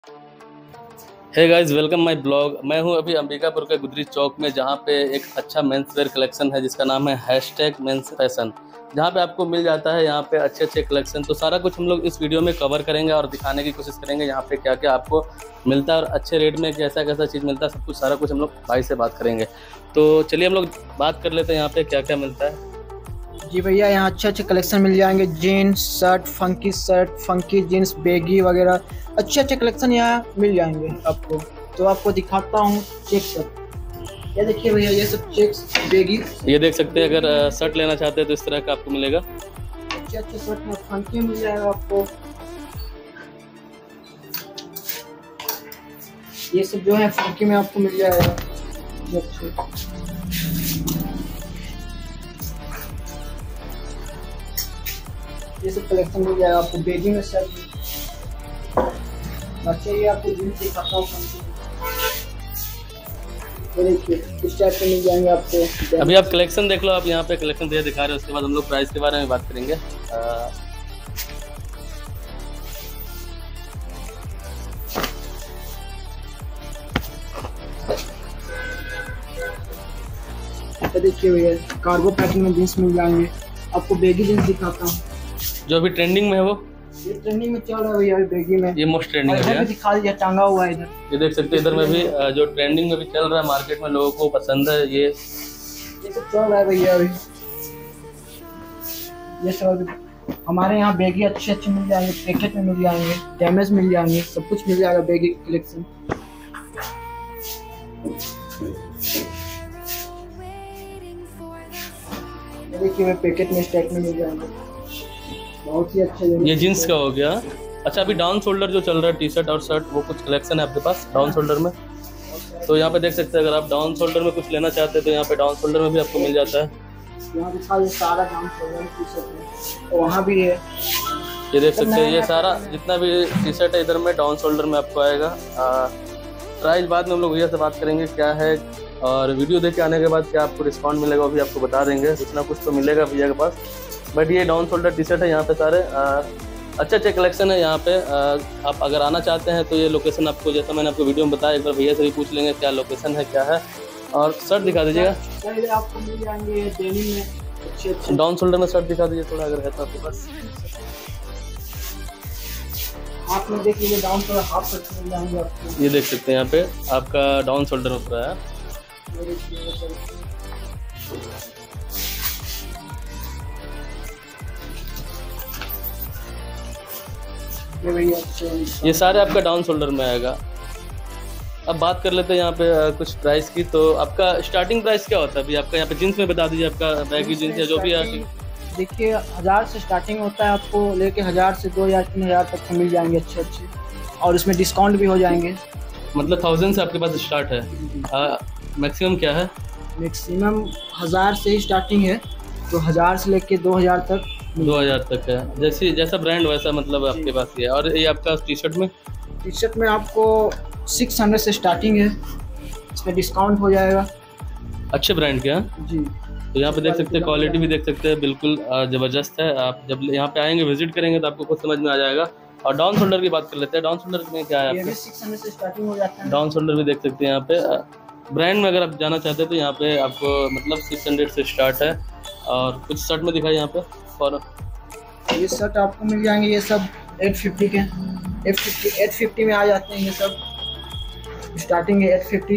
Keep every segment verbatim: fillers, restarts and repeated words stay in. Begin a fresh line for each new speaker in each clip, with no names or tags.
Hey guys, welcome my blog. मैं हूं अभी अंबिकापुर के गुदरी चौक में, जहां पे एक अच्छा मेंस वेयर कलेक्शन है जिसका नाम है हैशटैग मेंस फैशन, जहां पे आपको मिल जाता है यहाँ पे अच्छे अच्छे कलेक्शन। तो सारा कुछ हम लोग इस वीडियो में कवर करेंगे और दिखाने की कोशिश करेंगे यहाँ पे क्या क्या आपको मिलता है और अच्छे रेट में कैसा कैसा चीज़ मिलता है। सब कुछ सारा कुछ हम लोग भाई से बात करेंगे। तो चलिए हम लोग बात कर लेते हैं यहाँ पे क्या क्या मिलता है।
जी भैया, यहाँ अच्छे अच्छे कलेक्शन मिल जाएंगे। Jeans shirt, funky shirt, funky jeans, baggy वगैरह अच्छे अच्छे कलेक्शन यहाँ मिल जाएंगे आपको। तो आपको दिखाता हूँ चेक शर्ट। ये देखिए भैया, ये सब चेक्स बेगी,
ये देख सकते हैं। अगर शर्ट लेना चाहते हैं तो इस तरह का आपको मिलेगा।
अच्छे अच्छे शर्ट में फंकी मिल जाएगा आपको। ये सब जो है फंकी में आपको मिल जाएगा। ये सब कलेक्शन मिल जाएगा आपको बेगी में शर्ट। बच्चे ये आपको जीन्स दिखाता हूँ। ये देखिए इस टाइप के मिल जाएंगे आपको।
अभी आप कलेक्शन देख लो। आप यहाँ पे कलेक्शन दे दिखा रहे हो, उसके बाद हम लोग प्राइस के बारे में बात करेंगे। आ...
तो देखिए भैया, कार्गो पैकिंग में जीन्स मिल जाएंगे आपको। बेगी जीन्स दिखाता हूँ
जो अभी ट्रेंडिंग में है। वो
ये ट्रेंडिंग में चल रहा है भैया बेगी में।
ये मोस्ट ट्रेंडिंग है।
इधर दिखा दीजिए, टांगा हुआ है इधर।
ये देख सकते हैं, इधर में भी जो ट्रेंडिंग में भी चल रहा है, मार्केट में लोगों को पसंद है। ये
ये सब चल रहा है भैया अभी। ये सब हमारे यहाँ बेगी अच्छे अच्छे मिल जाएंगे, पैकेट में मिल जाएंगे, डैमेज मिल जाएंगे, सब कुछ मिल जाएगा बेगी कलेक्शन। देखिए मैं पैकेट में इस टाइप में मिल जाएंगे, बहुत ही अच्छे।
ये जीन्स का हो गया। अच्छा, अभी डाउन शोल्डर जो चल रहा है, टी शर्ट और शर्ट, वो कुछ कलेक्शन है आपके पास डाउन शोल्डर में। तो यहाँ पे देख सकते हैं, अगर आप डाउन शोल्डर में कुछ लेना चाहते हैं तो यहाँ पे डाउन शोल्डर में भी आपको मिल जाता है।
यहाँ दिखा ये सारा डाउन शोल्डर टी शर्ट में, तो वहाँ भी है।
ये देख सकते हैं, ये सारा जितना भी टी शर्ट है इधर में डाउन शोल्डर में आपको आएगा। प्राइस बाद में हम लोग भैया से बात करेंगे क्या है, और वीडियो देख के आने के बाद क्या आपको डिस्काउंट मिलेगा वो भी आपको बता देंगे। कुछ ना कुछ तो मिलेगा भैया के पास। बट ये डाउन शोल्डर टी शर्ट है। यहाँ पे सारे अच्छे अच्छे कलेक्शन है। यहाँ पे आ, आप अगर आना चाहते हैं तो ये लोकेशन आपको, जैसा मैंने आपको वीडियो में बताया, एक बार भैया से भी पूछ लेंगे क्या लोकेशन है क्या है। और शर्ट दिखा दीजिएगा।
आपको मिल जाएंगे डेनिम में अच्छे अच्छे।
डाउन शोल्डर में शर्ट दिखा दीजिए थोड़ा, अगर है तो आपके पास।
हाफ में देख लीजिए, डाउन शोल्डर हाफ शर्ट मिल जाएंगे आपको।
ये देख सकते हैं, यहाँ पे आपका डाउन शोल्डर होता है। ये सारे आपका डाउन शोल्डर में आएगा। अब बात कर लेते हैं यहाँ पे कुछ प्राइस की। तो आपका स्टार्टिंग प्राइस क्या होता है अभी आपका? यहाँ पे जींस में बता दीजिए, आपका बैगी जींस या जो भी है।
देखिए हजार से स्टार्टिंग होता है, आपको लेके हजार से दो हजार तीन हजार तक मिल जाएंगे अच्छे अच्छे, और इसमें डिस्काउंट भी हो जाएंगे।
मतलब थाउजेंड से आपके पास स्टार्ट है। मैक्सिमम क्या है?
मैक्सिमम हजार से ही स्टार्टिंग है, तो हजार से लेके दो हजार तक
दो हजार तक है। जैसे जैसा ब्रांड वैसा मतलब आपके पास ये। और ये आपका टी शर्ट में
टी शर्ट में आपको सिक्स हंड्रेड से स्टार्टिंग है, इसमें डिस्काउंट हो जाएगा।
अच्छे ब्रांड के हैं
जी।
तो यहाँ पे देख सकते हैं, क्वालिटी भी देख सकते हैं, बिल्कुल ज़बरदस्त है। आप जब यहाँ पे आएंगे, विजिट करेंगे तो आपको कुछ समझ में आ जाएगा। और डाउन शोल्डर की बात कर लेते हैं। डाउन शोल्डर में क्या है?
ये भी सिक्स हंड्रेड से स्टार्टिंग हो जाता है।
डाउन शोल्डर भी देख सकते हैं। यहाँ पे ब्रांड में अगर आप जाना चाहते हैं तो यहाँ पे आपको मतलब सिक्स हंड्रेड से स्टार्ट है। और कुछ शर्ट में दिखाई यहाँ पे। और
ये शर्ट आपको मिल जाएंगे, ये सब एट फिफ्टी के एट फिफ्टी एट फिफ्टी में आ जाते हैं। ये सब स्टार्टिंग है एट फिफ्टी,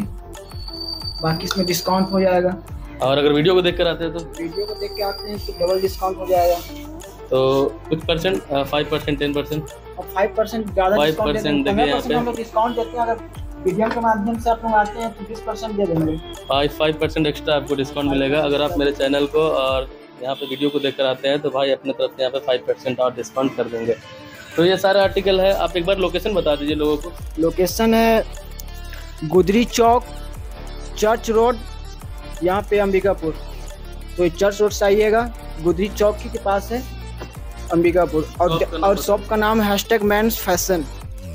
बाकी इसमें डिस्काउंट हो जाएगा।
और अगर वीडियो को देख कर आते हैं तो
वीडियो को देख के आते हैं तो डबल डिस्काउंट हो जाएगा।
तो कुछ percent, five percent, ten percent
और फाइव परसेंट ज़्यादा
फाइव परसेंट देखिए यहाँ पे
हम लोग डिस्काउंट देते हैं। अगर मीडियम के माध्यम से आप लोग आते हैं तो बीस परसेंट दे देंगे।
फाइव फाइव परसेंट एक्स्ट्रा आपको डिस्काउंट मिलेगा अगर आप मेरे चैनल को और यहाँ पे वीडियो को देख कर आते हैं तो भाई अपने तरफ से यहाँ पे फाइव परसेंट और डिस्काउंट कर देंगे। तो ये सारा आर्टिकल है। आप एक बार लोकेशन बता दीजिए लोगों को।
लोकेशन है गुदरी चौक, चर्च रोड, यहाँ पे अंबिकापुर। तो चर्च रोड से आइएगा, गुदरी चौक के पास है अंबिकापुर। और और शॉप का नाम है हैशटैग मेंस फैशन।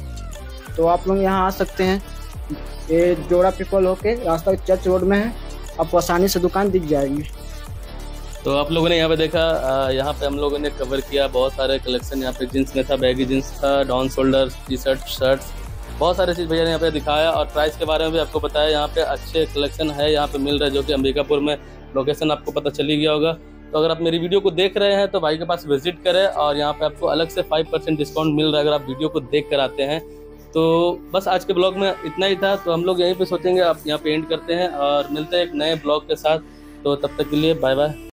तो आप लोग यहाँ आ सकते हैं। ये जोड़ा पिपल होके रास्ता चर्च रोड में है, आपको आसानी से दुकान दिख जाएगी।
तो आप लोगों ने यहाँ पे देखा, यहाँ पे हम लोगों ने कवर किया बहुत सारे कलेक्शन। यहाँ पे जींस में था, बैगी जींस था, down shoulder T shirt, shirts, बहुत सारी चीज़ भैया ने यहाँ पे दिखाया और प्राइस के बारे में भी आपको बताया। यहाँ पे अच्छे कलेक्शन है यहाँ पे मिल रहा है, जो कि अंबिकापुर में लोकेशन आपको पता चली गया होगा। तो अगर आप मेरी वीडियो को देख रहे हैं तो भाई के पास विजिट करें, और यहाँ पे आपको अलग से फाइव परसेंट डिस्काउंट मिल रहा है अगर आप वीडियो को देख कर आते हैं। तो बस आज के ब्लॉग में इतना ही था, तो हम लोग यहीं पे सोचेंगे आप यहाँ पे एंड करते हैं और मिलते हैं एक नए ब्लॉग के साथ। तो तब तक के लिए बाय बाय।